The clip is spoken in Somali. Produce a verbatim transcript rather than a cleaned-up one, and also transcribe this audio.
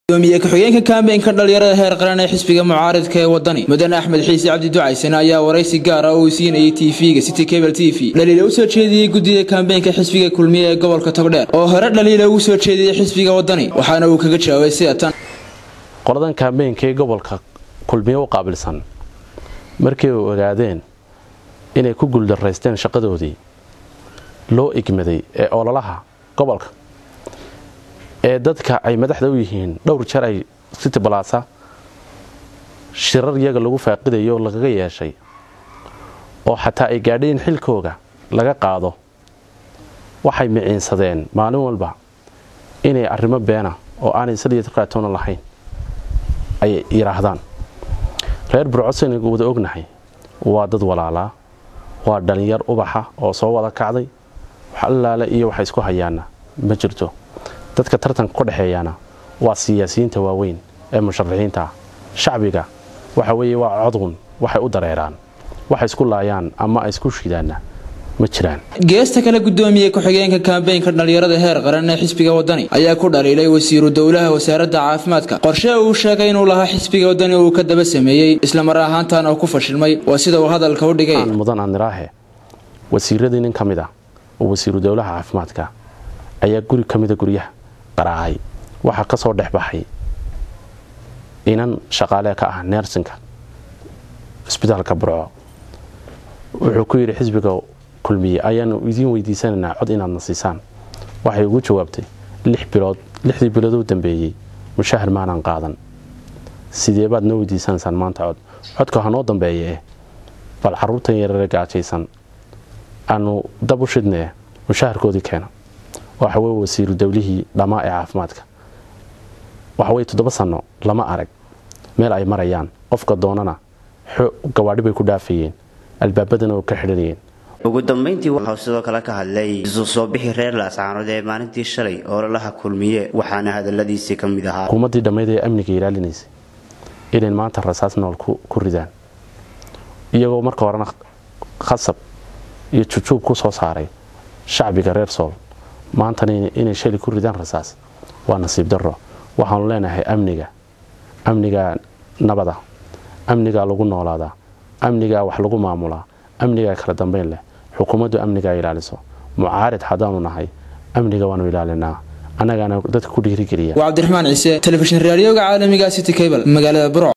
gudoomiye ku-xigeenka kaambeynka dhalinyarada heer qaran ee xisbiga mucaaradka ee wadani mudane Axmed Xiisi Cabdi Ducaysana ayaa waraysi gaar ah oo siinayay T V-ga City Cable T V dhaliilo u soo jeediyay guddiga kaambeynka xisbiga kulmiye ee gobolka Togdheer oo hore dhaliilo u soo jeediyay xisbiga wadani waxaana uu kaga jawaabay sida tan qoladan kaambeynka ee gobolka kulmiye u qaabilsan markii uu ogaadeen inay ku guuldareysteen shaqadoodii loo igmaday ee ololaha gobolka ee dadka ay madaxda u yihiin dhowr jeer ay City Plaza shirar iyaga lagu faaqidayo lagaga yeeshay oo xataa ay gaadheen xilkooga laga qaado waxay miciinsadeen maalin walba inay arrimo beena oo aanay saliid qaatoona lahayn ay yiraahdaan reer Burcoseen ugu wada ognahay waa dad walaala waa dhalinyar ubaxa oo soo wada kacday waxa allaala iyo waxa isku hayaana ma jirto dadka tartanka ku dhaxeeyana waa siyaasiyiinta waaweyn ee musharaxiinta shacbiga waxa weeye waa codun waxay u dareeraan waxa isku laayaan ama isku shiidaana ma jiraan geesta kale gudoomiye ku-xigeenka kaambeynka dhalinyarada heer qaran ee xisbiga wadani ayaa ku dhaliilay wasiiru dawlaha wasaaradda caafimaadka qorshe uu sheegay inuu lahaa xisbiga wadani uu ka daba sameeyay isla mar ahaantan oo ku fashilmay waa sida uu hadalka u dhigay mudan aan iraahe wasiiradii nin kamid ah oo wasiiru dawlaha caafimaadka ayaa guri kamid ah guriyaha qaraacay waxa ka soo dhaxbaxay inan shaqaale ka ah nursingka isbitaalka Burco wuxuu ku yiri xisbiga kulmiye ayaan idin weydiisanaa cod inaad nasiisaan waxay ugu jawaabtay lix bilood lixdii bilood u dambeeyay mushahar maanan qaadan sidee baad noo weydiisanaysan maanta cod codka hanoo dambeeyay bal caruurtan yar gaajaysan aanu dab u shidnaa mushaharkoodii keena waxa weey wasiiru dawlihii dhamaa ee caafimaadka waxa weey toddoba sano lama arag meel ay marayaan qofka doonana gawaadhi bay ku dhaafayeen albaabadana oo ka xidhanayeen ugu dambeyntii waxa sidoo kale ka hadlay isu soo bixi reer Laascaanood ee maalintii shalay oo la kulmiye waxaana hadaladiisa kamid ahaa hukuumadii dhameyd ee amniga ilaalinaysa inay maanta rasaas nool ku ridaan iyagoo marka horena khasab iyo jujuub ku soo saaray shacbiga reer Sool maanta inay shalay ku ridaan rasaas waa nasiib darro waxaan leenahay amniga amniga nabada amniga lagu noolaada amniga wax lagu maamulaa amniga kala dambeyn leh xukuumaddu amniga ilaaliso mucaarid hadaanu nahay amniga waanu ilaalinaa anagana dadka ku dhiiri geliya waa Cabdiraxmaan Ciise telefishin raadiyoga caalamiga City Cable magaalada Burco.